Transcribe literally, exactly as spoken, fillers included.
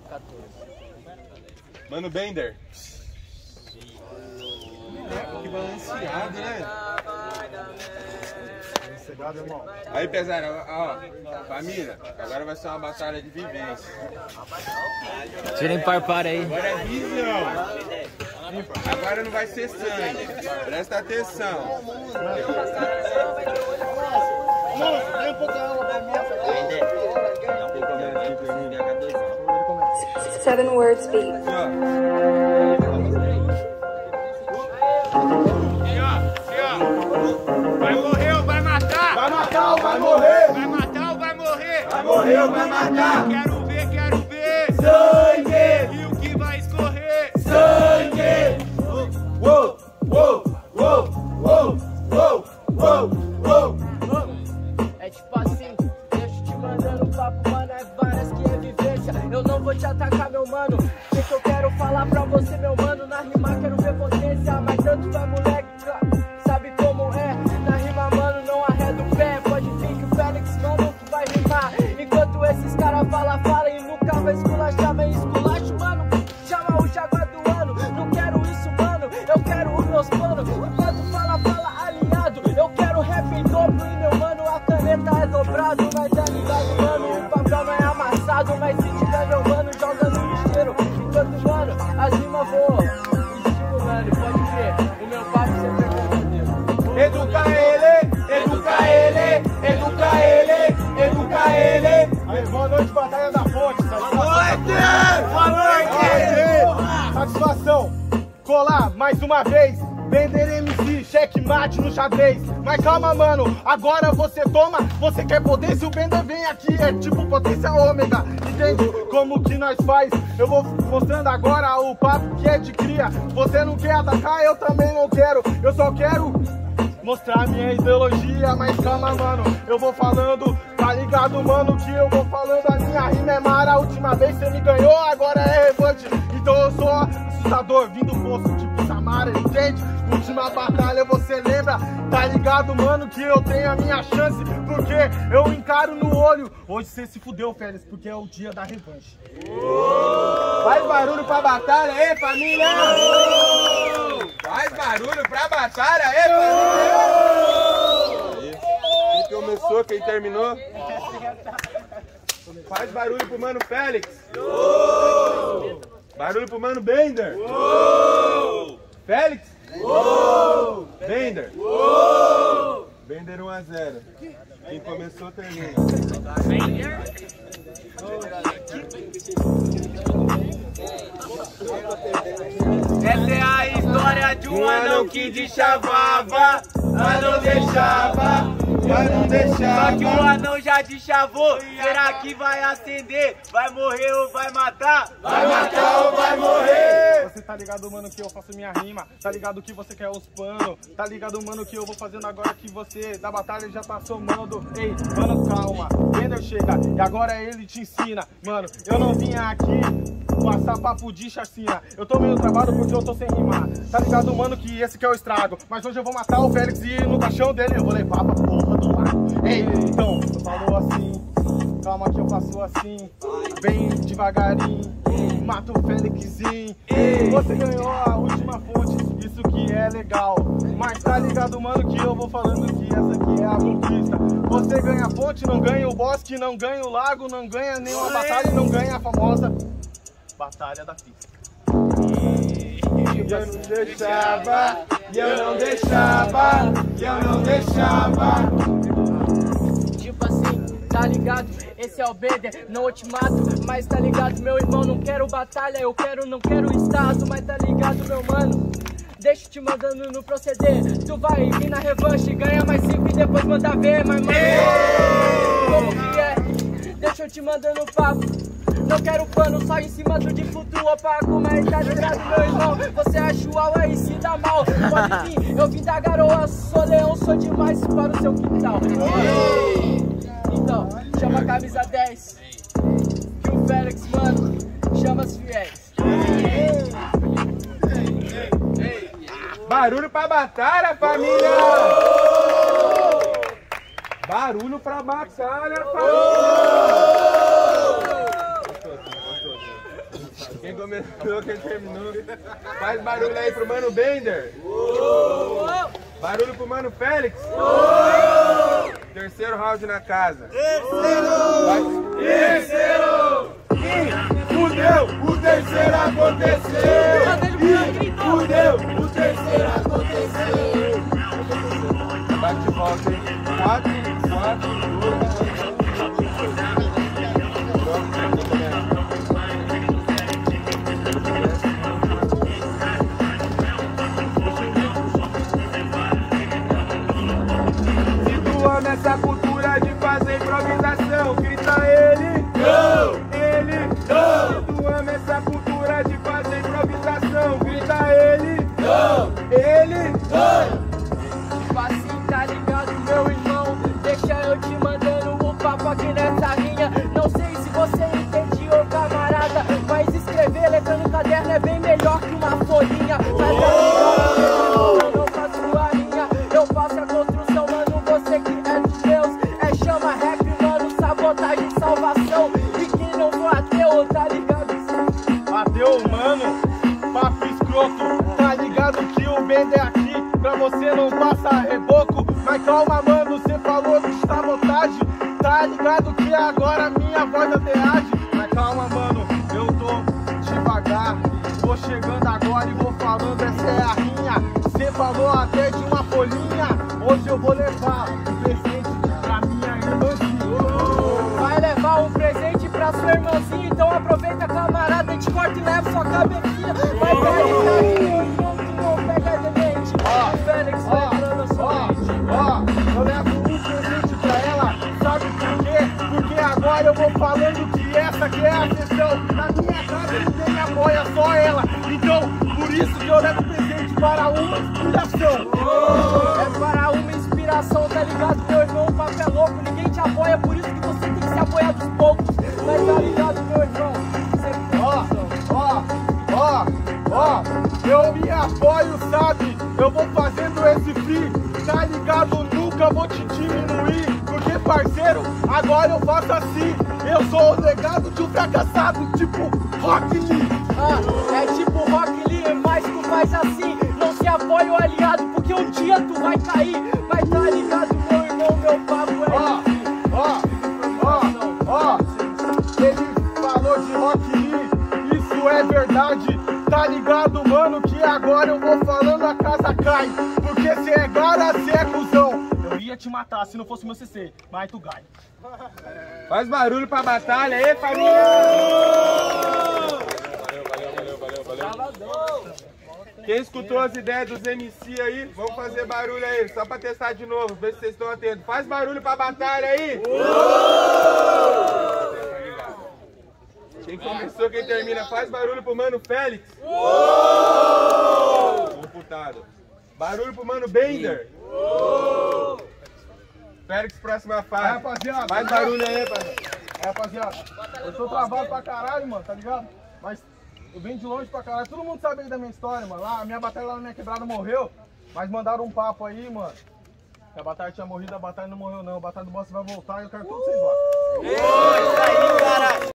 Mano Bender. Que balanceado, né? Aí, pesado, ó, família, agora vai ser uma batalha de vivência. Tirem par par aí. Agora é visão. Agora não vai ser sangue. Presta atenção. Seven words beat. Vai morrer ou vai matar? Vai matar ou vai morrer? Vai matar ou vai morrer? Vai morrer ou vai matar? Quero ver, quero ver Sangue! E o que vai escorrer? Sangue! Uou, uou, uou, uou, uou, uou, uou. É tipo assim, deixo te mandando papo, mano, é várias que é vivência. Eu não vou te atacar, meu mano. O que eu quero falar pra você, meu mano? Na rima quero ver potência, mas tanto vai moleque, sabe como é? Na rima, mano, não arreda o pé. Pode vir que o Félix, mano, que vai rimar. Enquanto esses caras falam, falam e nunca vai esculachar, vem esculacho, mano. Chama o Jaguar do ano, não quero isso, mano. Eu quero os meus planos. Enquanto fala, fala aliado. Eu quero rap em dobro e meu mano, a caneta é dobrado. Mas é ligado, mano, o papel não é amassado. Mas se tiver meu mano, joga no lixeiro. Enquanto, mano, as rimas voam estimulando, pode crer. O meu papo sempre é verdadeiro. Educa ele, educa ele, educa ele, educa ele. Aí, boa noite, Batalha da Fonte. Boa noite! Boa noite! Satisfação, colar mais uma vez. Bender M C, checkmate no xadrez. Mas calma, mano, agora você toma. Você quer poder, se o Bender vem aqui, é tipo potência ômega. Entende como que nós faz? Eu vou mostrando agora o papo que é de cria. Você não quer atacar, eu também não quero. Eu só quero mostrar minha ideologia. Mas calma, mano, eu vou falando. Tá ligado, mano, que eu vou falando. A minha rima é mara. A última vez você me ganhou, agora é revanche. Então eu sou assustador, vindo poço tipo Samara, entende? Última batalha, você lembra? Tá ligado, mano, que eu tenho a minha chance. Porque eu encaro no olho. Hoje você se fudeu, Félix, porque é o dia da revanche. Oh! Faz barulho pra batalha aí, família! Oh! Faz barulho pra batalha aí, família! Oh! Quem começou, quem terminou? Faz barulho pro mano Félix! Oh! Barulho pro mano Bender! Oh! Félix! Oh! Bender! Oh! Bender um a zero. Quem começou, termina. Bender? Essa é a história de um anão que deschavava, mas não deixava, mas não deixava. Só que o anão já deschavou, será que vai acender? Vai morrer ou vai matar? Vai matar ou vai morrer? Você tá ligado, mano, que eu faço minha rima? Tá ligado que você quer os panos? Tá ligado, mano, que eu vou fazendo agora que você da batalha já tá somando? Ei, mano, calma, Bender chega e agora ele te ensina. Mano, eu não vim aqui passar papo de chacina. Eu tô meio travado porque eu tô sem rimar. Tá ligado, mano, que esse que é o estrago. Mas hoje eu vou matar o Félix e no caixão dele eu vou levar pra porra do lado. Ei, então, tu falou assim, calma que eu faço assim, bem devagarinho, mata o Félixzinho. Você ganhou a última fonte, isso que é legal. Mas tá ligado, mano, que eu vou falando que essa aqui é a conquista. Você ganha a fonte, não ganha o bosque, não ganha o lago, não ganha nenhuma batalha e não ganha a famosa Batalha da Pista. E eu não deixava, e eu não deixava, e eu não deixava. Tipo assim, tá ligado? Esse é o Bender, não te mato. Mas tá ligado, meu irmão, não quero batalha. Eu quero, não quero estado. Mas tá ligado, meu mano, deixa te mandando no proceder. Tu vai vir na revanche, ganha mais cinco e depois manda ver. Mas mano, como que é? Deixa eu te mandando papo. Não quero pano só em cima do defunto opaco. Mas tá ligado, meu irmão, você é chuau e se dá mal. Pode vir, eu vim da garoa, sou leão, sou demais para o seu quintal. Então, chama a camisa dez, que o Félix, mano, chama as fiéis. Barulho pra batalha, família! Barulho pra batalha, família! começou, quem terminou. Faz barulho aí pro Mano Bender. Barulho pro Mano Félix. Terceiro round na casa. Terceiro! Terceiro! E fudeu, o terceiro aconteceu! E fudeu, o terceiro aconteceu! Bate de volta, hein? Quatro, quatro, dois. Essa cultura de fazer improvisação, grita ele, não, ele, não. Se tu ama essa cultura de fazer improvisação, grita ele, não, ele, não. Tipo assim, tá ligado, meu irmão? Deixa eu te mandando o papo aqui nessa rinha. Não sei se você entende, ô camarada, mas escrever letra no caderno é bem melhor que uma folhinha. Mas eu não faço a minha, eu faço a construção, mano, você que é de Deus. É chama rap, mano, sabotagem, salvação. E quem não for ateu, tá ligado? Ateu, mano, papo escroto. Tá ligado que o Bender é aqui pra você não passar reboco. Mas calma, mano, você falou de sabotagem. Tá ligado que agora minha voz até age. Mas calma, mano, eu tô devagar. Vou chegando agora e vou falando, essa é a rinha. Você falou até de uma folhinha. Hoje eu vou levar um presente pra minha irmãzinha. Vai levar um presente pra sua irmãzinha. Então aproveita, camarada, te corta e leva sua cabecinha. Vai pegar não pega de mente. Ó, O Félix vai entrando na sua mente. ó, eu levo um presente pra ela. Sabe por quê? Porque agora eu vou falando que essa que é a sessão. Na minha casa ninguém me apoia, só ela. Então, por isso que eu levo presente para uma inspiração. É para uma inspiração, tá ligado, meu irmão? O papo é louco, ninguém te apoia, por isso que você tem que se apoiar dos poucos. Mas tá ligado, meu irmão? Sempre tem Ó, opção. ó, ó, ó, eu me apoio, sabe? Eu vou fazendo esse free, tá ligado? Nunca vou te diminuir, porque parceiro, agora eu faço assim. Eu sou o legado de um fracassado, tipo Rock Lee. Ah, é tipo Rock Lee, mas tu faz assim. Não se apoia o aliado, porque um dia tu vai cair. Mas tá ligado, meu irmão, meu papo é Ó, ó, ó, ó, ele falou de Rock Lee, isso é verdade. Tá ligado, mano, que agora eu vou falando a casa cai. Porque cê é gara, cê é cuzão. Eu ia te matar se não fosse meu C C, mas tu ganha. Faz barulho pra batalha aí, família! Valeu, valeu, valeu, valeu. Quem escutou as ideias dos M C aí, vamos fazer barulho aí, só pra testar de novo, ver se vocês estão atentos. Faz barulho pra batalha aí! Quem começou, quem termina, faz barulho pro Mano Félix. Computado. Barulho pro Mano Bender. Félix, próxima fase. É, rapaziada. Faz barulho aí, rapaziada. É, rapaziada. Eu tô travado pra caralho, mano, tá ligado? Mas eu venho de longe pra caralho. Todo mundo sabe aí da minha história, mano. Lá, a minha batalha lá na minha quebrada morreu. Mas mandaram um papo aí, mano. Que a batalha tinha morrido, a batalha não morreu não. A batalha do boss vai voltar e eu quero todos vocês lá. Isso aí, caralho.